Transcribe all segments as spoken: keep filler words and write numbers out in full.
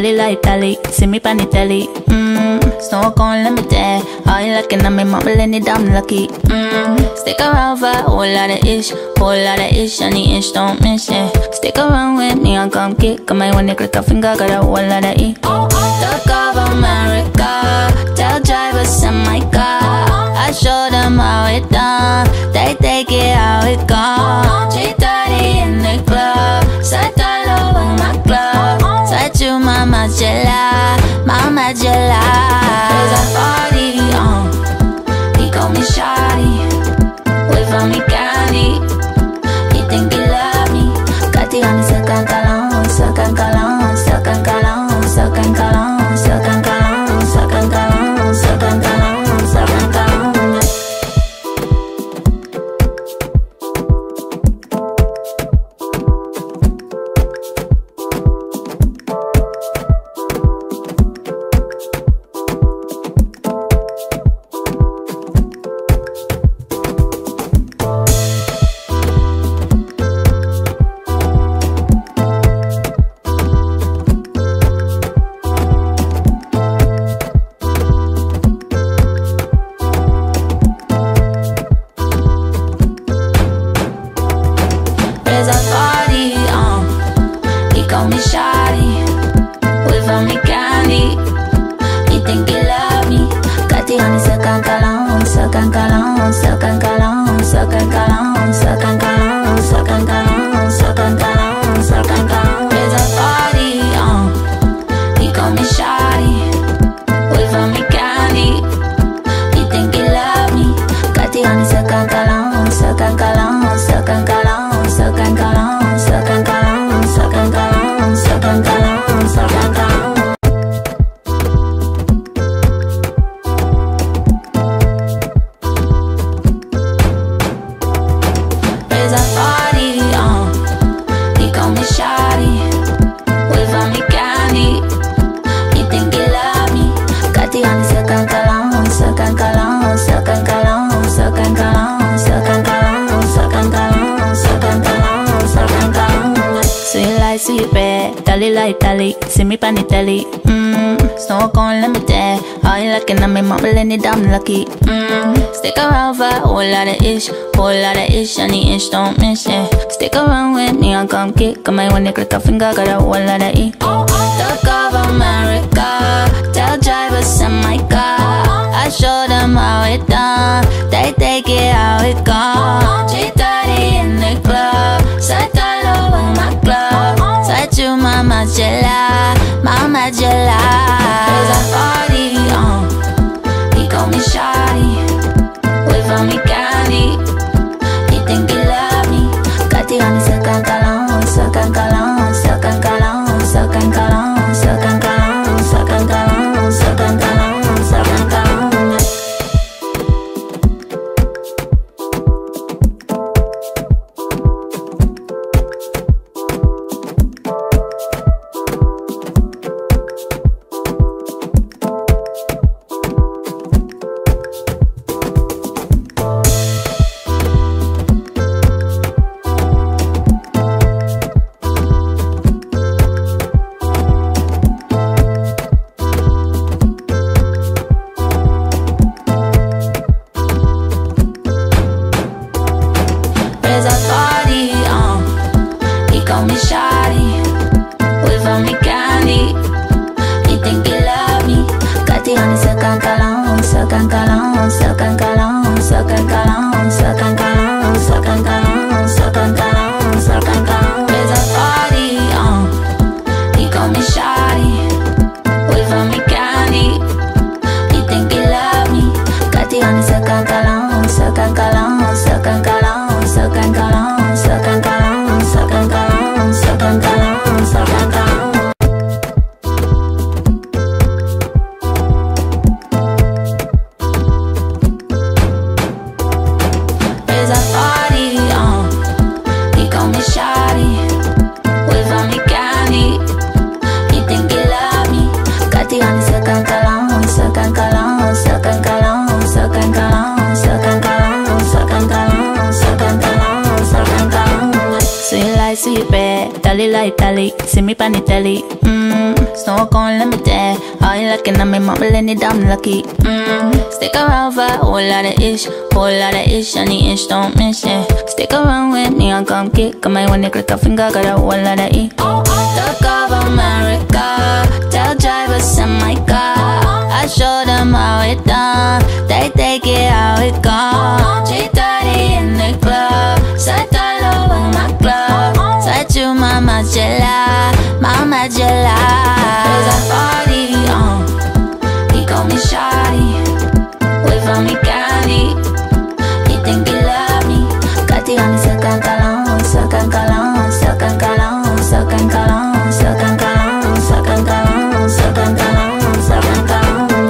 Dolly like Dolly, see me pan the telly. Mmm, snow cone limited. All you looking at me, mama, any damn lucky. Mmm, stick around for a whole lot of ish, whole lot of ish, and the ish don't miss it. Stick around with me and come kick. Come on, when you click a finger, got a whole lot of E. Talk of America, tell drivers in my car. I show them how it done, they take it how it gone. three thirty in the club, side all over my club. Side to Mama Jella, Mama Jella. There's a party on, he call me shawty. Wait for me candy, he think he love me. Got the honey second cologne, second cologne, second cologne, second cologne, second cologne, second cologne, second cologne, second cologne. See me pan the telly, mmm, snow cone limited. All you looking at me, mama, any damn lucky. Mmm, stick around for a whole lot of ish, whole lot of ish, and the ish don't miss it. Stick around with me and come kick. Come on, when you click a finger, got a whole lot of E. Talk of America, tell drivers in my car. I show them how it done, they take it how it gone. three thirty in the club, side all over my club. Side to Mama Jella, Mama Jella. There's a party on, he call me shawty. Wait for me candy, he think he love me. Got the honey second cologne, second cologne, second cologne, second cologne, second cologne, second cologne, second cologne, second cologne. snow gon' limited. All you looking at me, mumbling it, I'm lucky. Mm. Stick around for a whole lot of ish, whole lot of ish, and the ish don't miss it. Stick around with me, I'll come kick. Come on, when you click a finger, got a whole lot of E. Talk of America, tell drivers send my car. I show them how it done, they take it how it gone. three thirty in the club, side all over my club. Side to Mama Jella, Mama Jella. There's a party on, he call me shawty. Wait for me candy, he think he love me. Got the honey, second cologne, second cologne, second cologne, second cologne, second cologne, second cologne, second cologne, second cologne.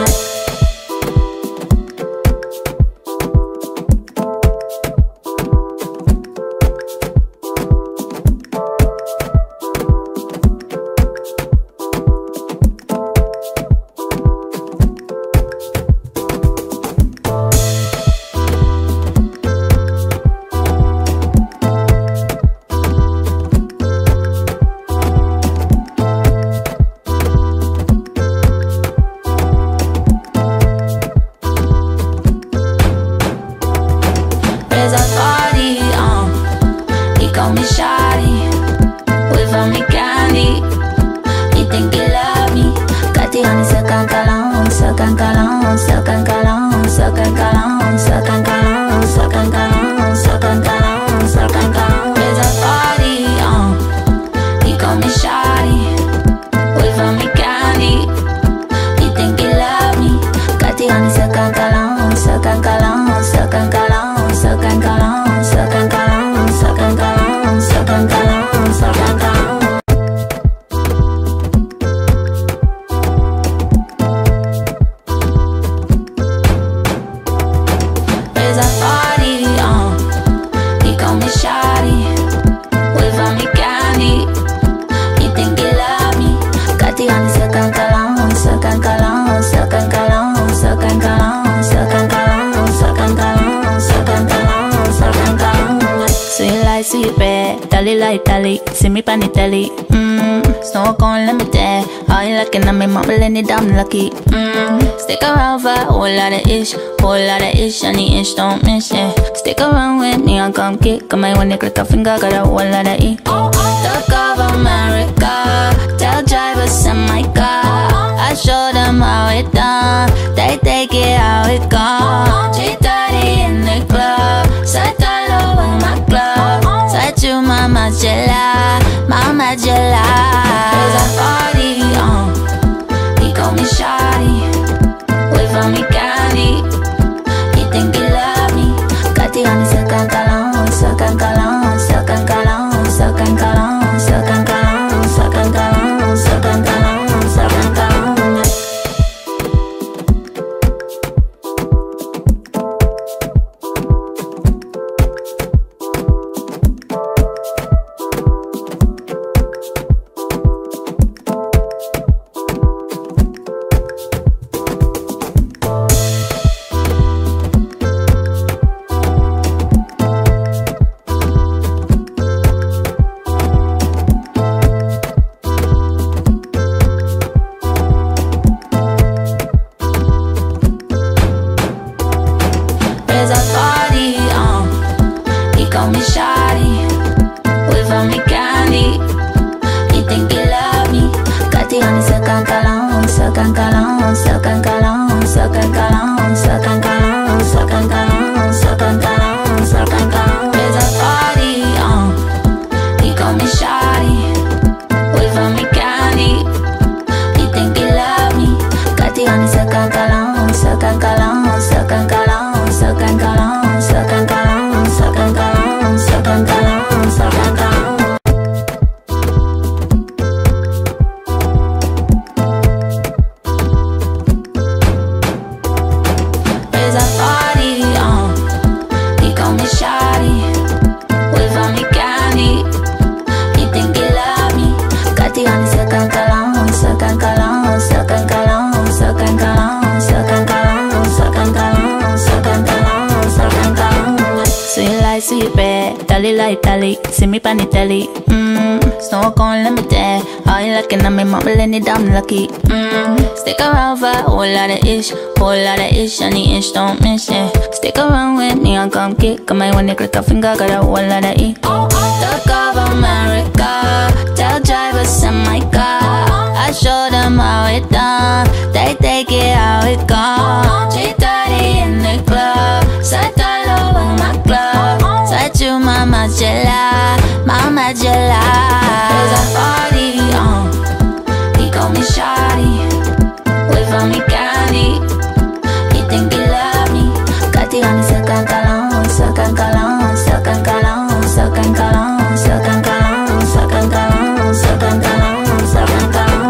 See me pan the telly, mmm. Snow gon' limited. All you looking at me, mumbling it, I'm lucky. Mmm. Stick around for a whole lot of ish, whole lot of ish, and the ish don't miss it. Stick around with me, I'll come kick. Come on, when you click a finger, got a whole lot of E. Talk of America, tell drivers send my car. I show them how it done, they take it how it gone. three thirty in the club, side all over my club. Side to Mama Jella, Mama Jella. There's a party on, he call me shawty. Wait for me candy, he think he love me. Got the honey, second cologne, second cologne, second cologne, second cologne, second cologne, second cologne, second cologne, second cologne. See me pan the telly, mmm. Mmm, smoke on limited. How you looking at me, mama, let it down lucky. Mmm, stick around for a whole lot of ish, whole lot of ish, and the ish don't miss it. Stick around with me and come kick. Come on, when you click a finger, got a whole lot of E. Talk of America, tell drivers in my car. I show them how it done, they take it how it gone. three thirty in the club, side all over my club. Side to Mama Jella, Mama Jella. There's a party on, he call me shawty. Wait for me candy, he think he love me. Got the honey second cologne, second cologne, second cologne, second cologne, second cologne, second cologne, second cologne, second cologne.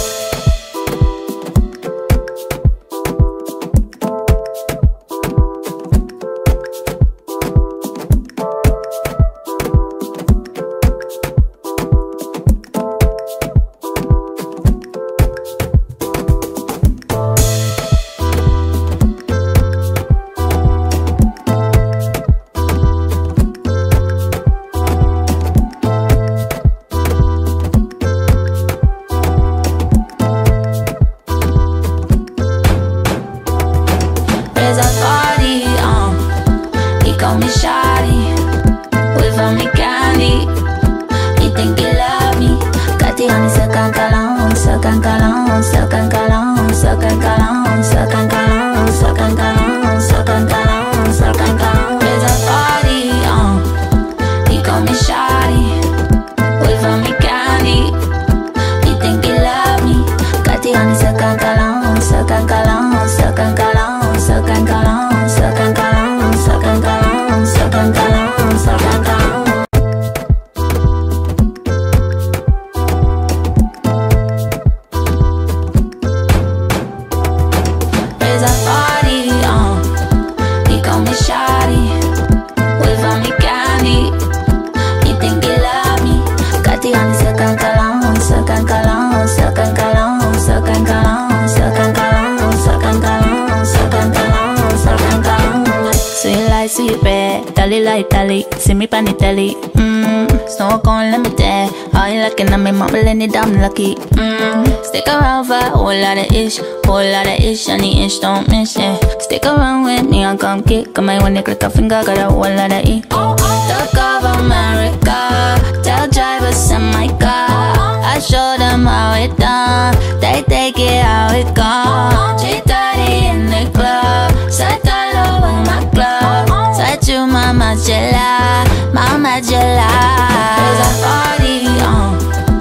See me pan the telly, mmm, smoke on limited. How you looking at me, mama, let it down lucky. Mmm, stick around for a whole lot of ish, whole lot of ish, and the ish don't miss it. Stick around with me and come kick. Come on, when you click a finger, got a whole lot of E. Talk of America, tell drivers in my car. I show them how it done, they take it how it gone. three thirty in the club, side all over my club. Side to Mama Jella, Mama Jella. There's a party on,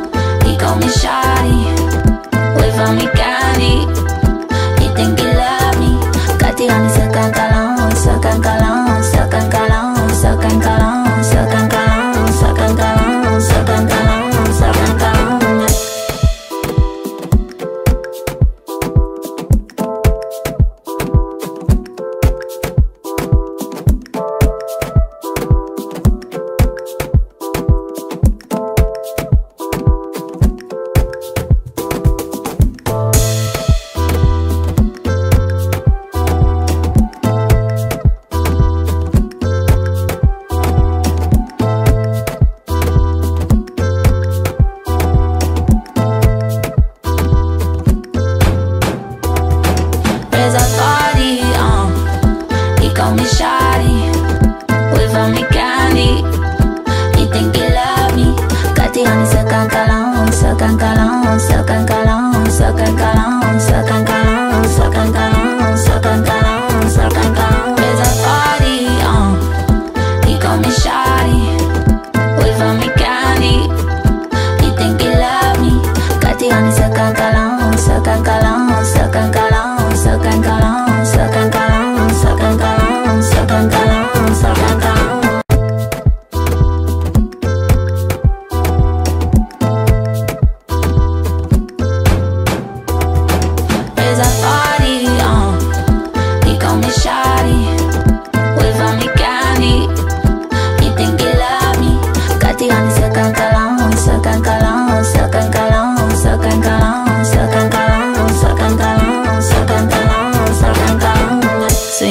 he call me shawty. Wait for me candy, he think he love me. Got the honey second cologne, second cologne, second cologne, second cologne, second cologne, second cologne, second cologne, second cologne.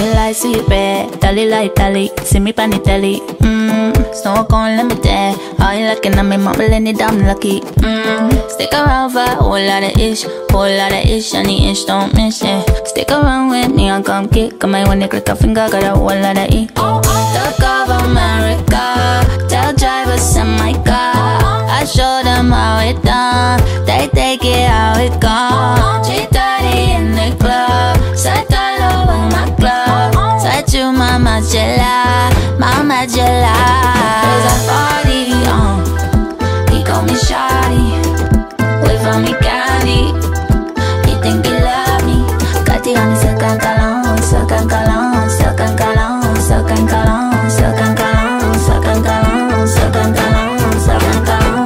See me pan the telly, mmm, smoke on limited. How How you looking at me, mumbling it, I'm lucky. Mm. Stick around for a whole lot of ish, whole lot of ish, and the ish don't miss it. Stick around with me, I'll come kick. Come on, when you click a finger, got a whole lot of E. Talk of America, tell drivers send my car. I show them how it done, they take it how it gone. three thirty in the club, side all over my club. Side to Mama Jella, Mama Jella. There's a party on, he call me shawty. Wait for me candy, he think he love me. Got the honey, second cologne, second cologne, second cologne, second cologne, second cologne, second cologne, second cologne, second cologne.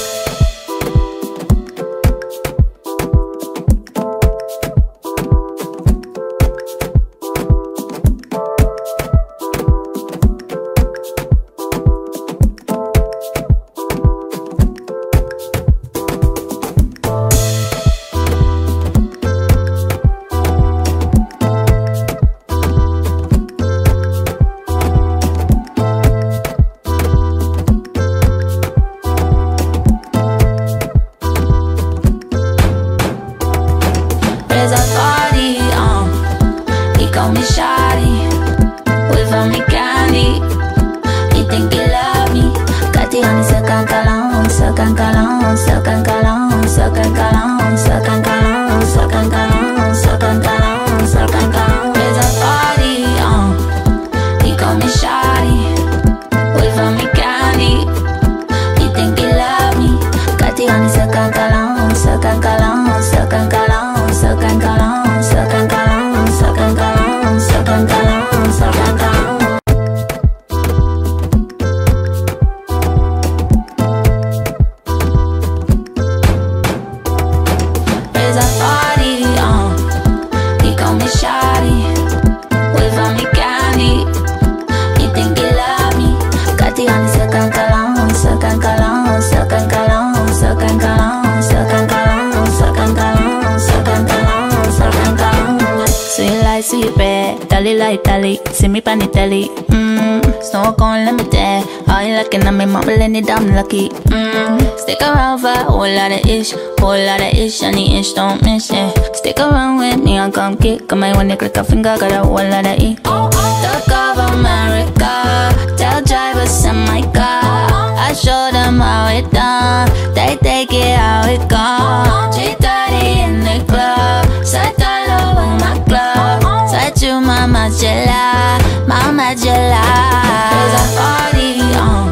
See me pan the telly, mmm. Snow cone, let me tell. How you looking at me, mumbling it, I'm lucky. Mmm. Stick around for a whole lot of ish, whole lot of ish, and the ish don't miss it. Stick around with me, I'll come kick. Come on, when you click a finger, got a whole lot of E. Talk of America, tell drivers send my car. I show them how it done, they take it how it gone. three thirty in the club, side all over my club. Side to Mama Jella, Mama Jella. There's a party on,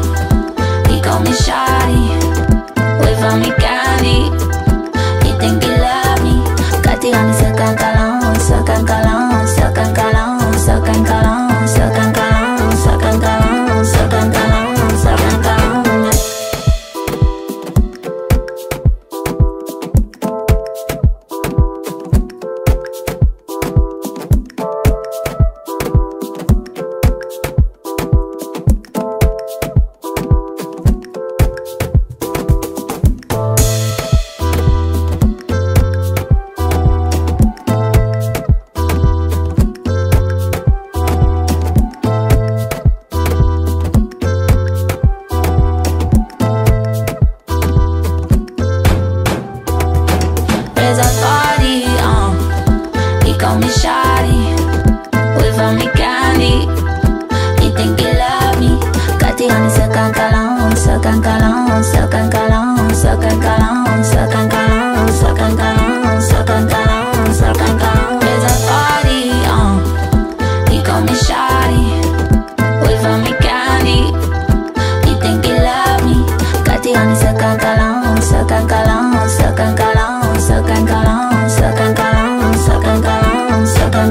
he call me shawty. Wait for me candy, he think he love me. Got the honey, second cologne, second cologne, second cologne, second cologne, second cologne, second cologne, second cologne, second cologne. Second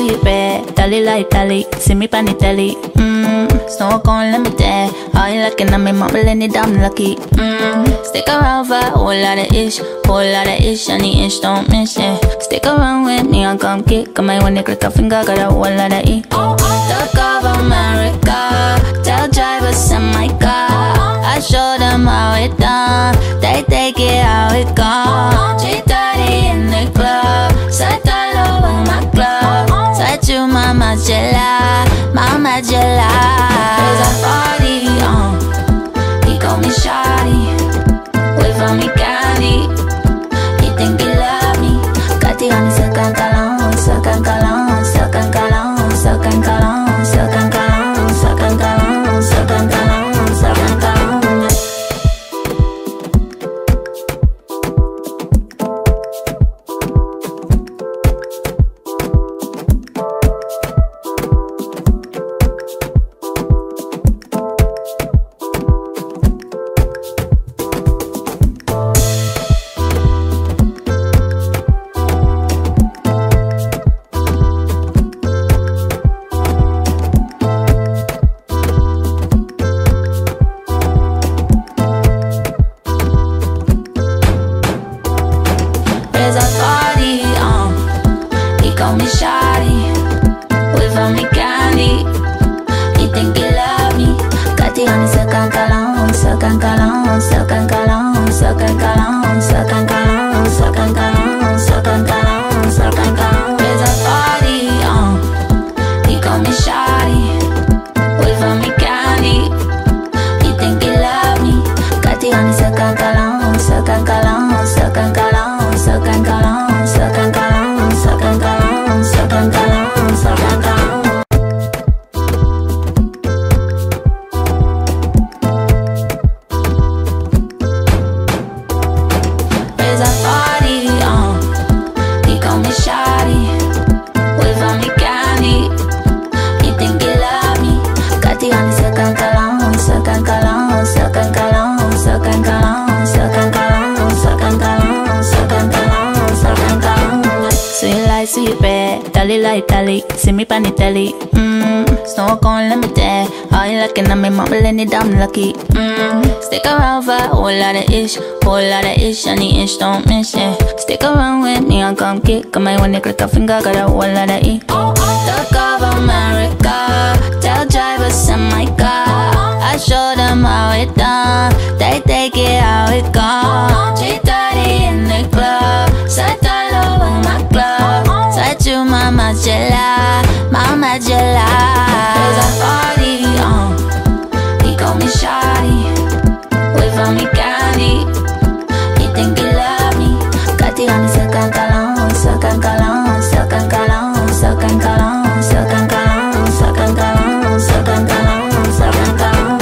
sweet bread, dolly like dolly, see me pan the telly. Mmm, snow cone, let me there. How you looking at me, mama, let it down lucky. Mmm, stick around for a whole lot of ish, whole lot of ish, and the ish don't miss it. Stick around with me and come kick, come when you click a finger, got a whole lot of E. Talk of America, tell drivers send my car. I show them how it done, they take it how it gone. three thirty in the club, side all over my club. Side to Mama Jella, Mama Jella. There's a party on, he call me shawty, wait for me candy. He think he love me, got the honey second cologne, second cologne, second cologne, second cologne, second cologne, second cologne, second cologne, second cologne. See me pan the telly, mmm, snow cone, let me there. How you looking at me, mama, let it down lucky. Mmm, stick around for a whole lot of ish, whole lot of ish, and the ish don't miss it. Stick around with me and come kick, come when you click a finger, got a whole lot of E. Talk of America, tell drivers send my car. I show them how it done, they take it how it gone. three thirty in the club, side all over my club. Side to Mama Jella, Mama Jella. There's a party on, he call me shawty, wait for me candy. He think he love me, got the honey second cologne, second cologne, second cologne, second cologne, second cologne, second cologne, second cologne, second cologne.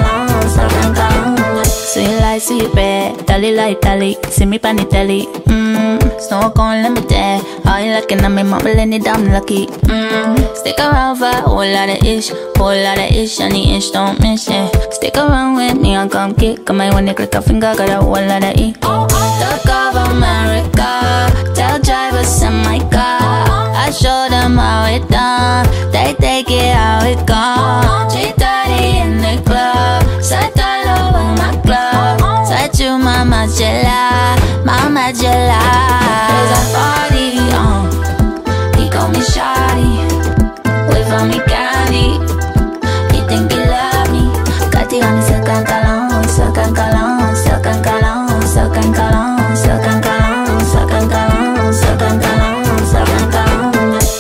Sweet bread, dolly like dolly, see me pan the telly. Mmm, snow cone limited. All you looking at me, mumbling it, I'm lucky. Mm. Stick around for a whole lot of ish, whole lot of ish, and the ish don't miss it. Stick around with me, I'll come kick. Come on, when you click a finger, got a whole lot of E. Talk of America, tell drivers send my car. I show them how it done, they take it how it gone. three thirty in the club, side all over my club. Side you, mama Jella, mama Jella. There's a party on, he call me shawty. Wait for me candy, he think he love me. Got the honey, second cologne, second cologne, second cologne, second cologne, second cologne, second cologne, second cologne, second cologne.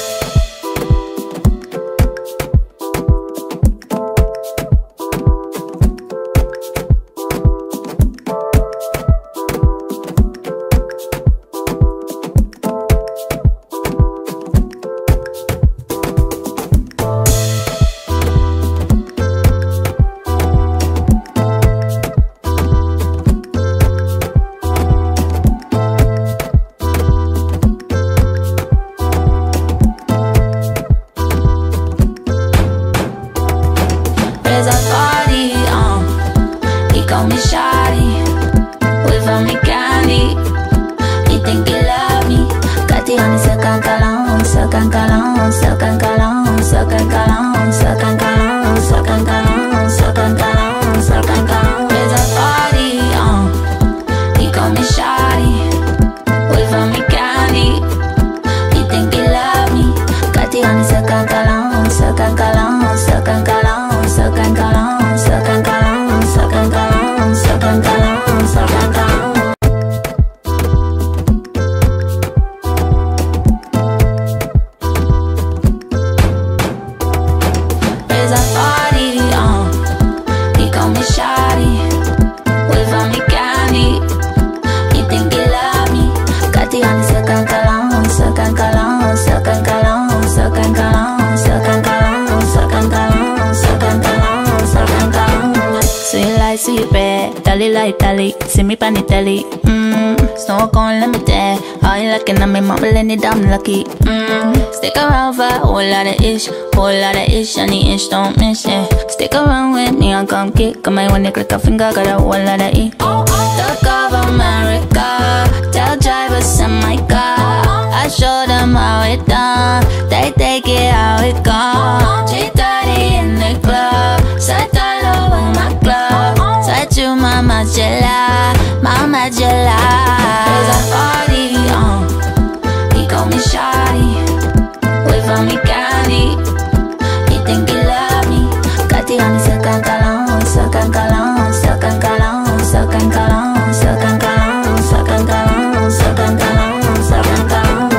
See me pan the telly, mmm. Snow cone limited. All you looking at me, mumbling it, I'm lucky. Mmm. Stick around for a whole lot of ish, whole lot of ish, and the ish don't miss it. Stick around with me, I'll come kick. Come on, when you click a finger, got a whole lot of E. Talk of America, tell drivers send my car. I show them how it done, they take it how it gone. three thirty in the club, side all over my club. Side you, mama Jella, mama Jella. There's a party on, he call me shawty. Wait for me candy, he think he love me. Got the honey, second cologne, second cologne, second cologne, second cologne, second cologne, second cologne, second cologne, second cologne.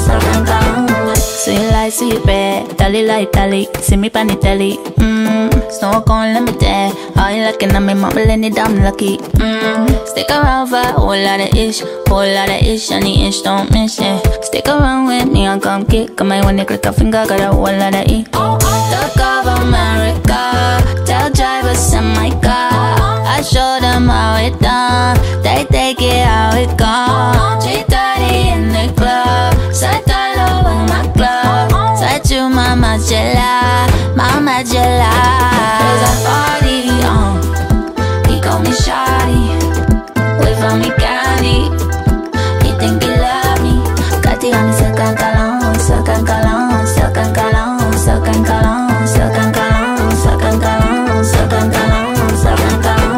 See me pan the telly, mmm. smoke unlimited. All you looking at me, mama, any damn lucky. Mm. Stick around for a whole lot of ish, whole lot of ish, and the ish don't miss it. Stick around with me and come kick. Come when you click a finger, got a whole lot of E. Look of America, tell drivers send my car. I show them how it done, they take it how it gone. three thirty in the club, side all over my club. Side to Mama Jella, Mama Jella. There's a party on, he call me shawty. Wait for me candy, he think he love me. Got the honey second cologne, second cologne, second cologne, second cologne, second cologne, second cologne, second cologne, second cologne.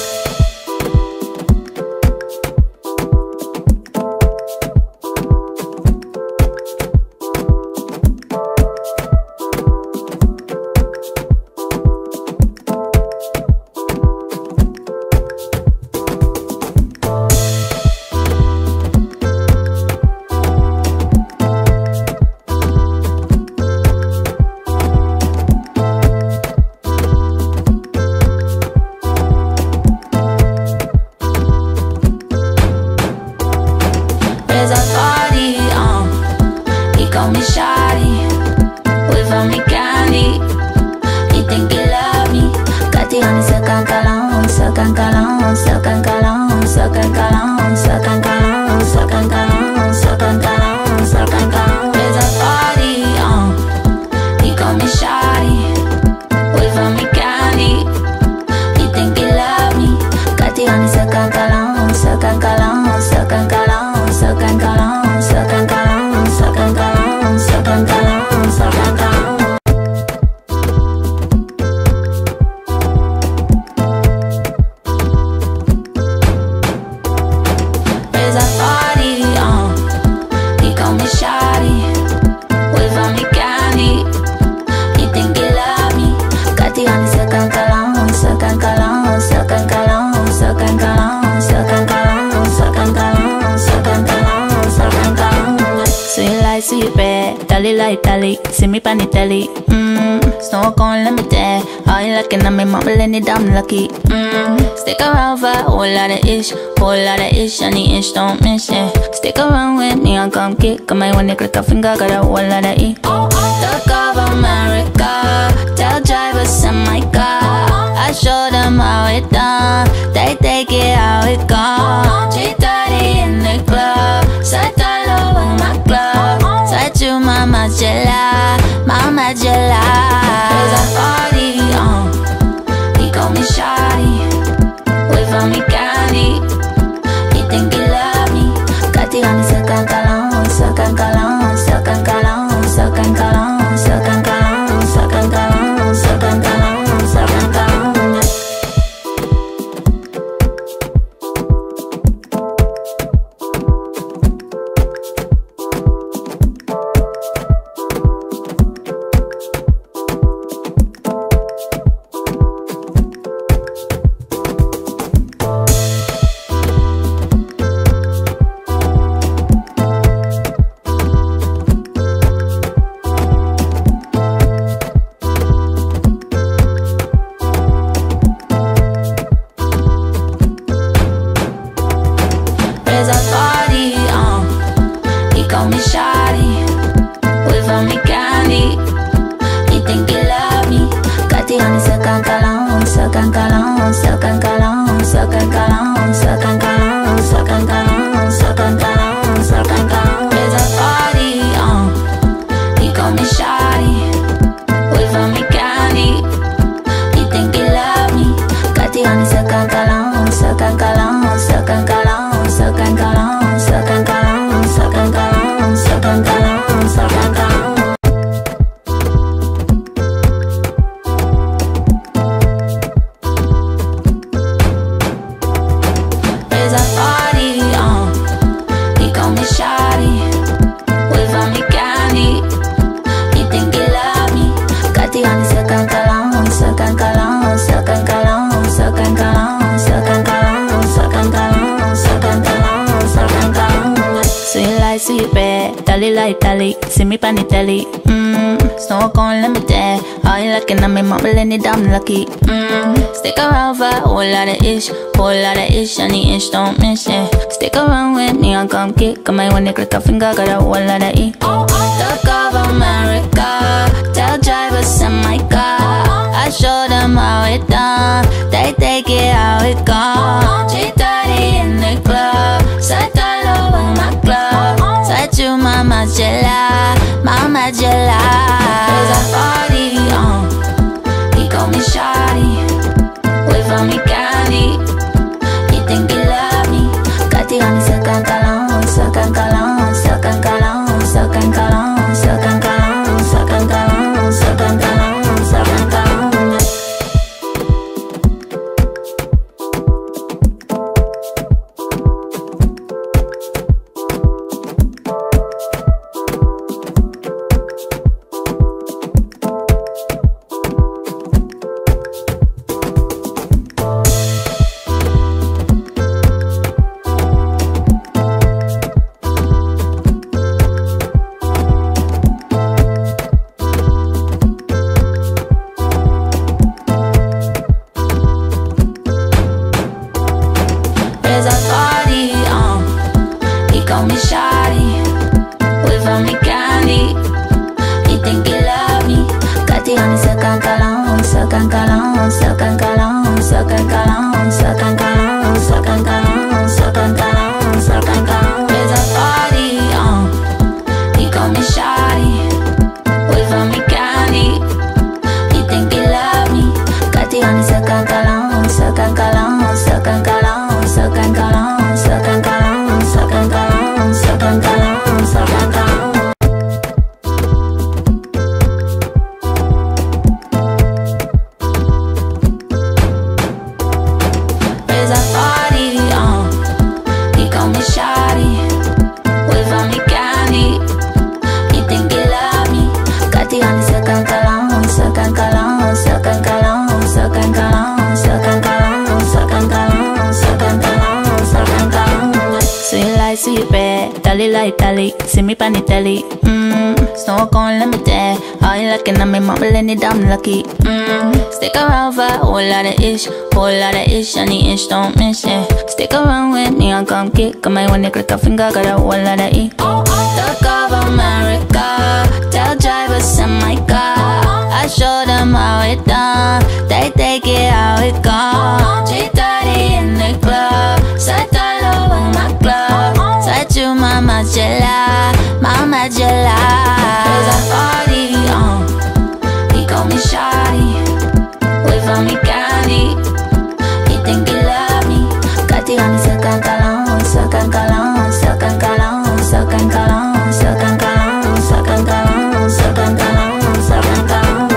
See me pan the telly, mmm, smoke unlimited. All you looking at me, mama, any damn lucky. Mmm, stick around for a whole lot of ish, whole lot of ish, and the ish don't miss it. Stick around with me and come kick. Come when you click a finger, got a whole lot of E. Look of America, tell drivers send my car. I show them how it done, they take it how it gone. three thirty in the club, side all over my club. Side to Mama Jella, Mama Jella. There's a party on, he call me shawty. Wait for me candy, he think he love me. Got the honey second cologne, second cologne, second cologne, second cologne, second cologne, second cologne, second cologne, second cologne. sweet bread, dolly like dolly, see me pan the telly. Mmm, snow cone let me dare. All you looking at me, mama, let it damn lucky. Mmm, stick around for a whole lot of ish, whole lot of ish, and the ish don't miss it. Stick around with me and come kick. Come on, when you click a finger, got a whole lot of E. Talk of America, tell drivers send my car. I show them how it done, they take it how it gone. three thirty in the club, side all over my club. Side you, mama, jella, mama, jella. There's a party on, he call me shawty. Wait for me candy, he think he love me. Got the honey, second cologne, second cologne, second cologne, second cologne, second cologne, second cologne, second cologne, second cologne. See me pan the telly, mmm, snow cone let me dare. All you looking at me, mama, let it damn lucky. Mmm, stick around for a whole lot of ish, whole lot of ish, and the ish don't miss it. Stick around with me and come kick. Come on, when you click a finger, got a whole lot of E. Talk of America, tell drivers send my car. I show them how it done, they take it how it gone. three thirty in the club, side all over my club. Side you, mama, jella, mama, jella. There's a party on, he call me shawty. Wait for me candy, he think he love me. Got the honey, second cologne, second cologne, second cologne, second cologne, second cologne, second cologne, second cologne, second cologne.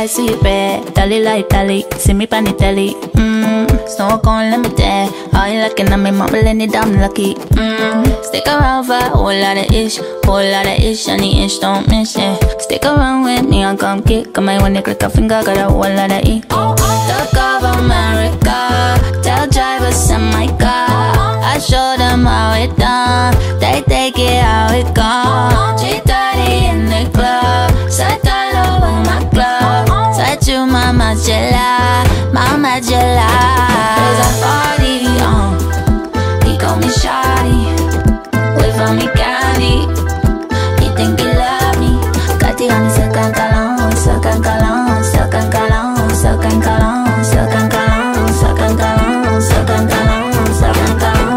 like sweet bread, dolly like dolly. See me pan the telly. Mmm, snow cone, let me tell. How you looking at me, mama, let it down lucky. Mmm, stick around for a whole lot of ish, whole lot of ish, and the ish don't miss it. Stick around with me and come kick. Come on, when you click a finger, got a whole lot of E. Talk of America, tell drivers in my car. I show them how it done, they take it how it gone. three thirty in the club, side all over my club. Side to Mama Jella, Mama Jella. There's a party on, he call me shawty. Wait for me candy, he think he love me. Got the honey second cologne, second cologne, second cologne, second cologne, second cologne, second cologne, second cologne, second cologne.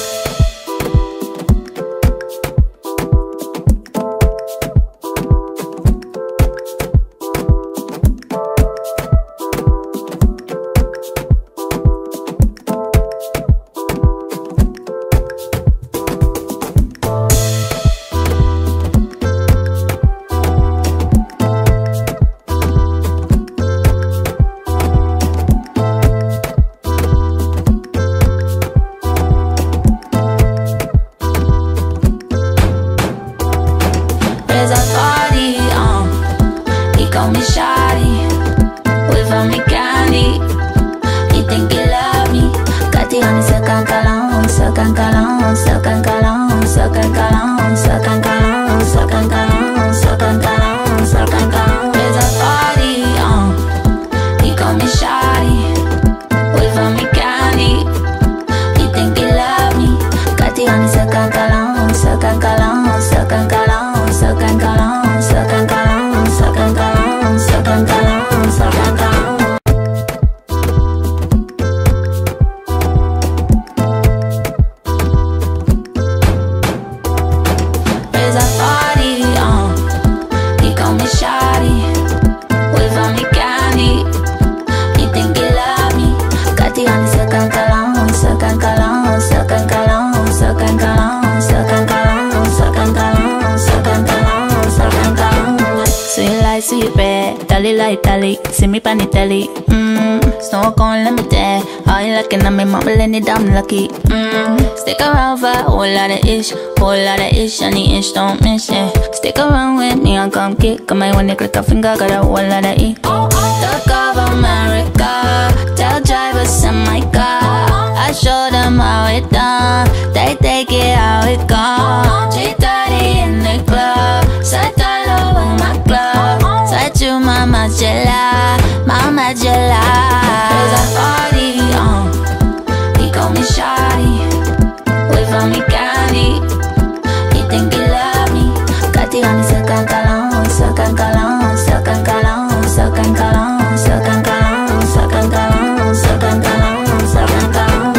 See me pan the telly. Mmm, snow cone, let me tell. How you looking at me, mama, let it down lucky. Mmm, stick around for a whole lot of ish, whole lot of ish, and the ish don't miss it. Stick around with me and come kick. Come on, when you click a finger, got a whole lot of E. Talk of America, tell drivers in my car. I show them how it done, they take it how it gone. three thirty in the club, side all over my club. Side to Mama Jella, Mama Jella. There's a party on, he call me shawty. Wait for me candy, he think he love me. Got the honey second cologne, second cologne, second cologne, second cologne, second cologne, second cologne, second cologne, second cologne.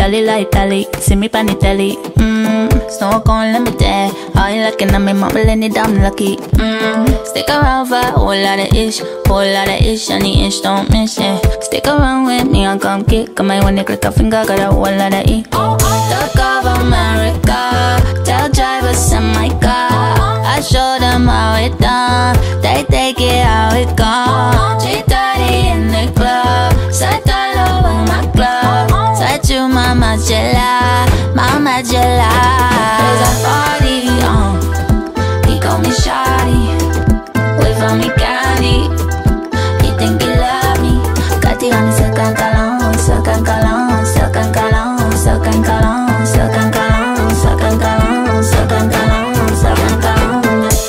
dolly like dolly. See me pan the telly. Mmm, snow cone, let me tell. How you looking at me, mama, let it damn lucky. Mmm, stick around for a whole lot of ish, whole lot of ish, and the ish don't miss it. Stick around with me and come kick. Come on, when you click a finger, got a whole lot of E. Talk of America, tell drivers send my car. I show them how it done, they take it how it gone. three thirty in the club, side all over my club. Side you, mama, chilla, mama, chilla. There's a party on, he call me shawty. Wait for me candy, he think he love me. Got the honey, second cologne, second cologne, second cologne, second cologne, second cologne, second cologne, second cologne, second cologne.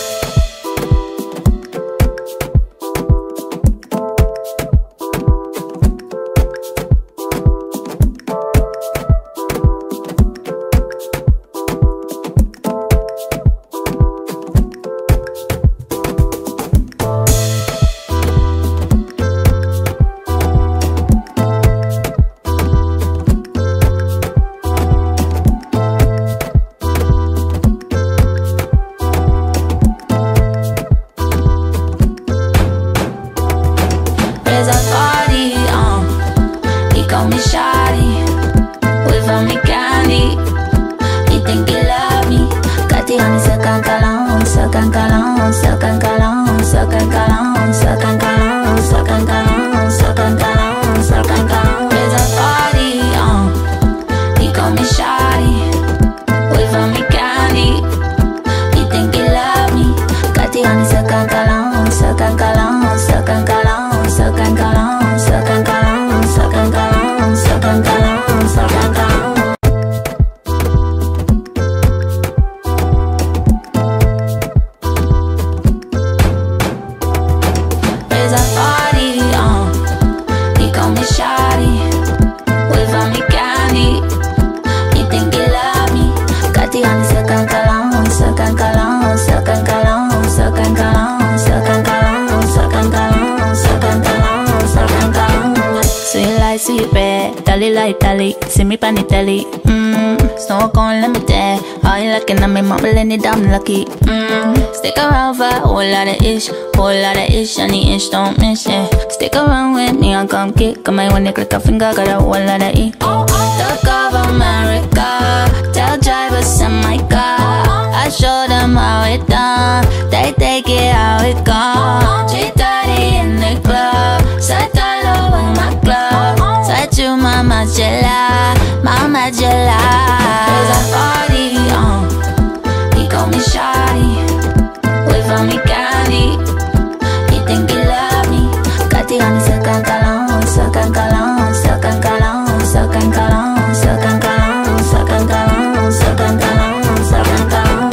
See me pan the telly. Mmm, snow cone, let me tell. How you looking at me, mama, let it damn lucky. Mmm, stick around for a whole lot of ish, whole lot of ish, and the ish don't miss it. Stick around with me and come kick. Come on, when you click a finger, got a whole lot of E. Talk of America, tell drivers send my car. I show them how it done, they take it how it gone. three thirty in the club, side all over my club. Side you, mama, chilla, mama, chilla. There's a party on, he call me shawty. Wait for me candy, he think he love me. Got the honey, second cologne, second cologne, second cologne, second cologne, second cologne, second cologne, second cologne, second cologne.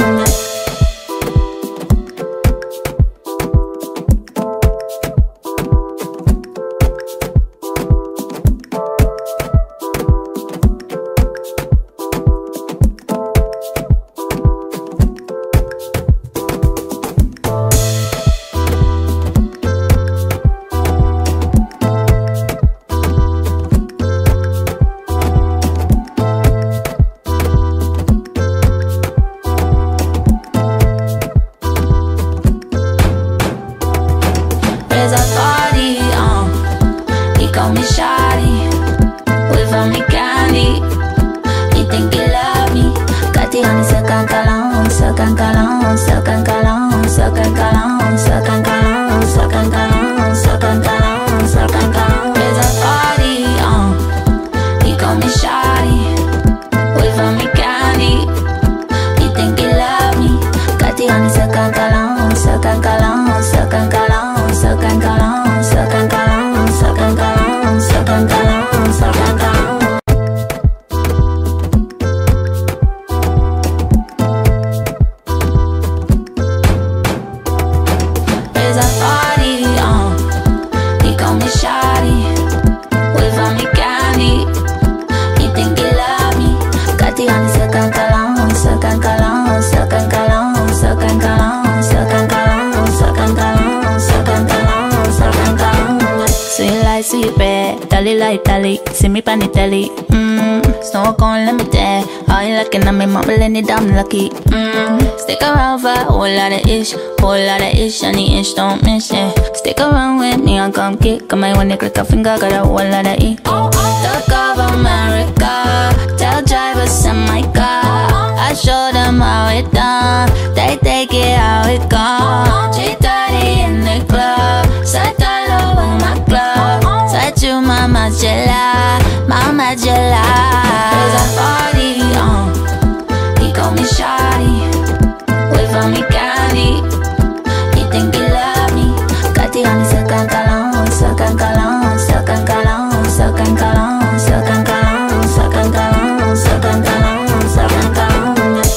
smoke on limited. All you looking at me, mama, any damn lucky. Mm. Stick around for a whole lot of ish, whole lot of ish, and the ish don't miss it. Stick around with me and come kick. Come on, when you click a finger, got a whole lot of E. Talk of America, tell drivers send my car. I show them how it done, they take it how it gone. three thirty in the club, side all over my club. Side to Mama Jella, Mama Jella. There's a party on, he call me shawty. Wait for me candy, he think he love me. Got the honey second cologne, second cologne, second cologne, second cologne, second cologne, second cologne, second cologne, second cologne.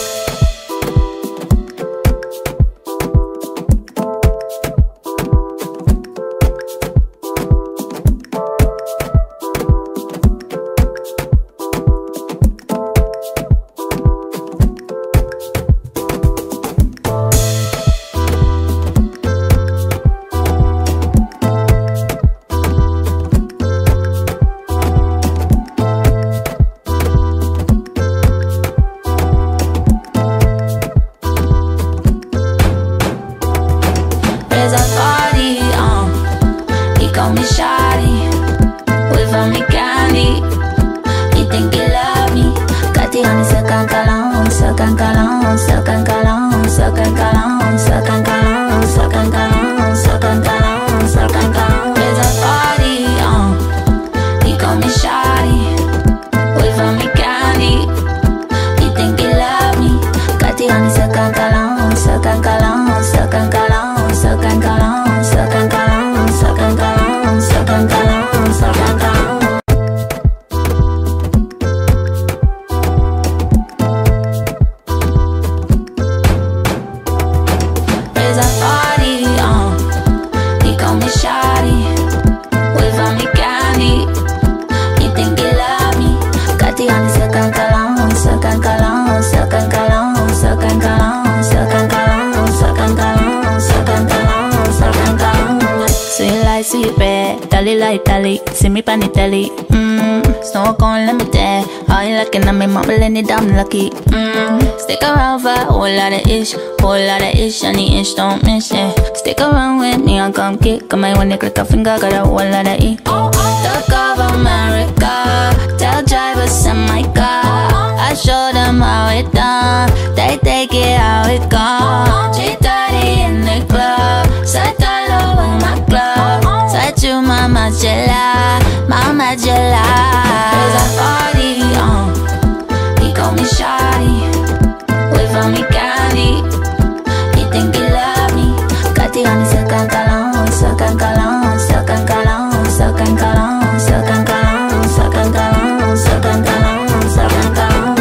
See me pan the telly, mmm. Smoke on limited. All you looking at me, mama, any damn lucky. Mmm. Stick around for a whole lot of ish, whole lot of ish, and the ish don't miss it. Stick around with me and come kick. Come on, when you click a finger, got a whole lot of E. Talk of America, tell drivers send my car. I show them how it done, they take it how it gone. three thirty in the club, side all over my club. Side to Mama Jella, Mama Jella. There's a party on, he call me shawty. Wait for me candy, he think he love me. Got the honey second cologne, second cologne, second cologne, second cologne, second cologne, second cologne, second cologne, second cologne.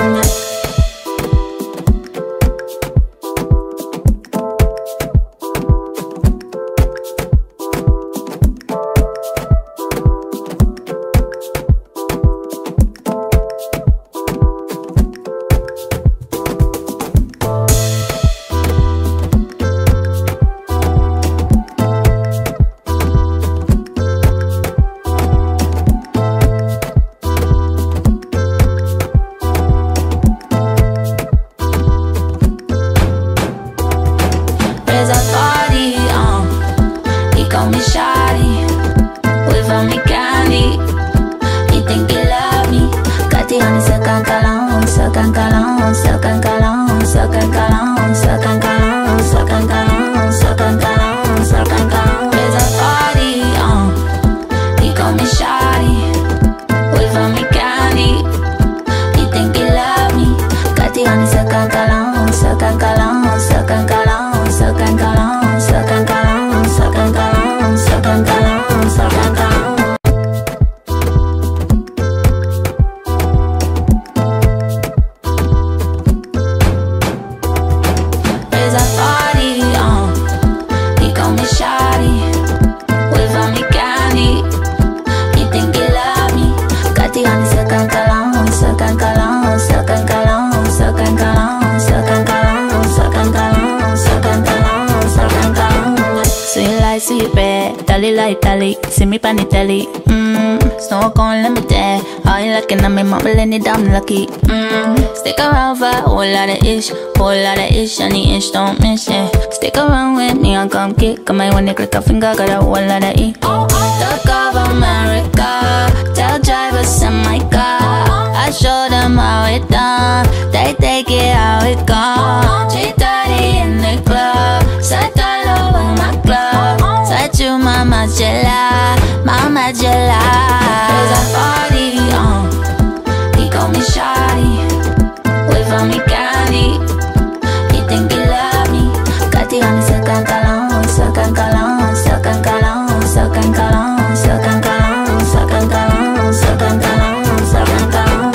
snow gon' limited. All you looking at me, mumbling it, I'm lucky. Mm. Stick around for a whole lot of ish, whole lot of ish, and the ish don't miss it. Stick around with me, I'll come kick. Come on, when they click a finger, got a whole lot of E. Talk of America, tell drivers send my car. I show them how it done, they take it how it gone. three thirty in the club, side all over my club. Side you, mama Jella, mama Jella. There's a party on, he call me shawty. Wait for me candy, he think he love me. Got the honey, second cologne, second cologne, second cologne, second cologne, second cologne, second cologne, second cologne, second cologne.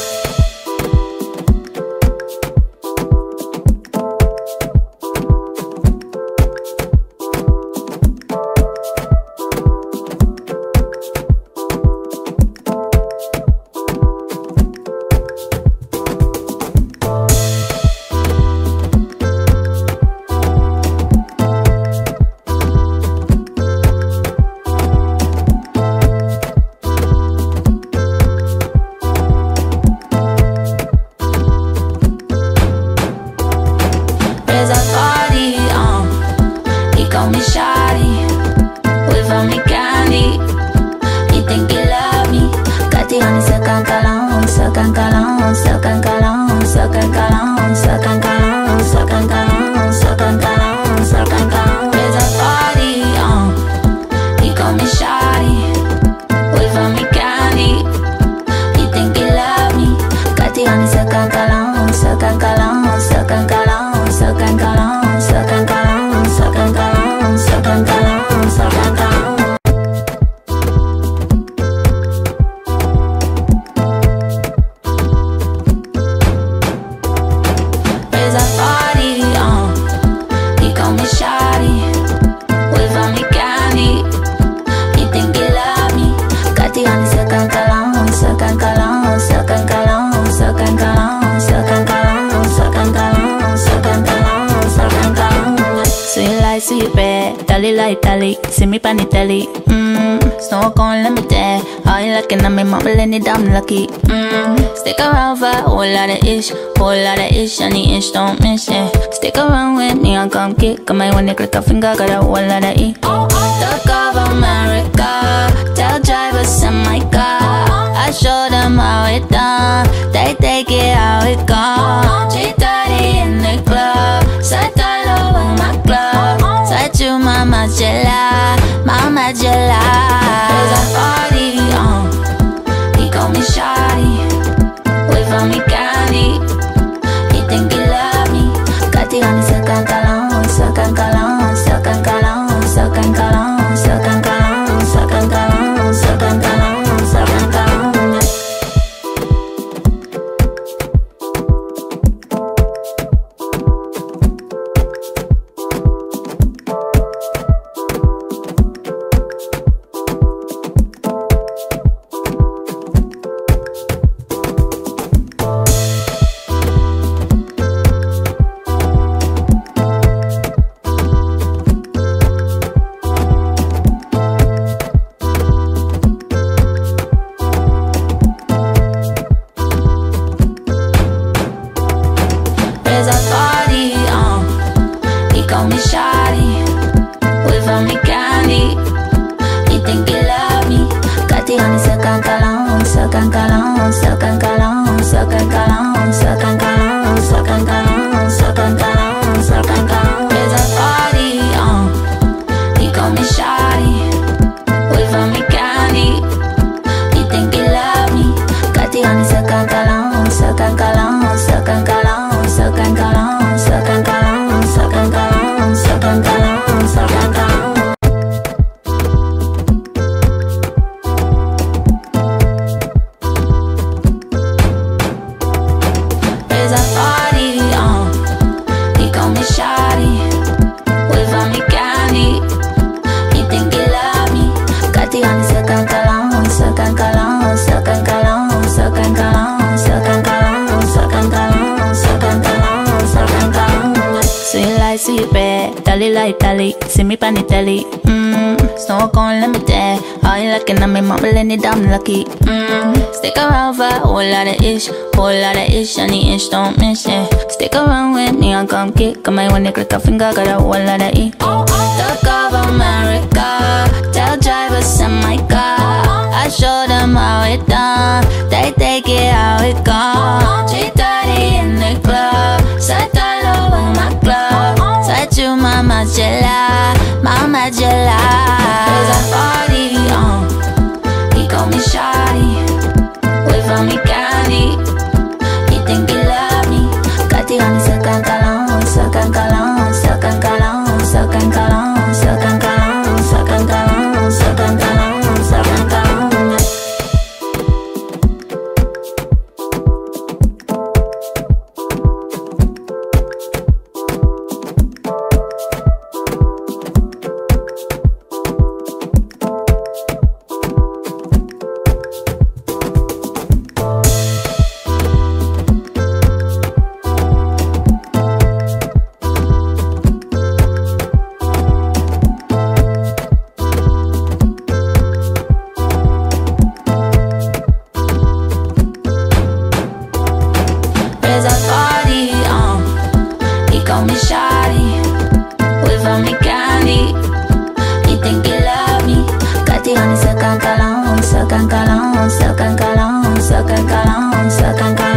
See me pan the telly, mmm. Snow gon' limited. All you looking at me, mumbling it, I'm lucky. Mmm. Stick around for a whole lot of ish, whole lot of ish, and the ish don't miss it. Stick around with me, I'll come kick. Come on, when they click a finger, got a whole lot of E. Talk of America, tell drivers send my car. I show them how it done, they take it how it gone. three thirty in the club, side all over my club. Side you, mama Jella, mama Jella. There's a party on, he call me shawty. Wait for me candy, he think he love me. Got the honey, second cologne, second cologne, second cologne, second cologne, second cologne, second cologne, second cologne, second cologne. Dali like Dali, see me pan the telly. Mmm, smoke on let me day. All you looking at me, mama let it down lucky. Mmm, stick around for a whole lot of ish, whole lot of ish, and the ish don't miss it. Stick around with me and come kick. Come on when you click a finger, got a whole lot of E. Talk of America, tell drivers send my car. I show them how it done, they take it how it gone. three thirty in the club, set all over my club. Set you mama chilla, mama chilla. There's a party on, he call me shawty. Wait for me candy, he think he love me. Got the honey second cologne, second cologne, second cologne, second cologne, second cologne, second cologne, second cologne, second cologne. There's a party on, he call me shawty. Wait for me candy, he think he love me. Got the honey second cologne, second cologne, second cologne, second cologne, second cologne.